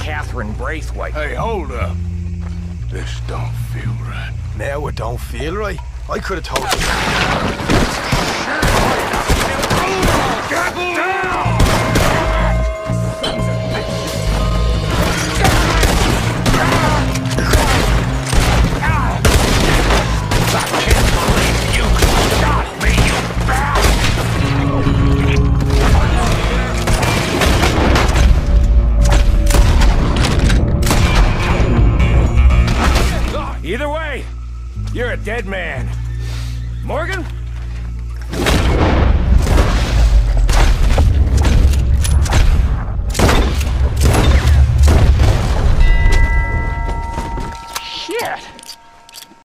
Catherine Braithwaite. Hey, hold up. This don't feel right. Now it don't feel right. I could have told you. Get down! I can't believe you shot me, you bastard! Either way, you're a dead man. Morgan?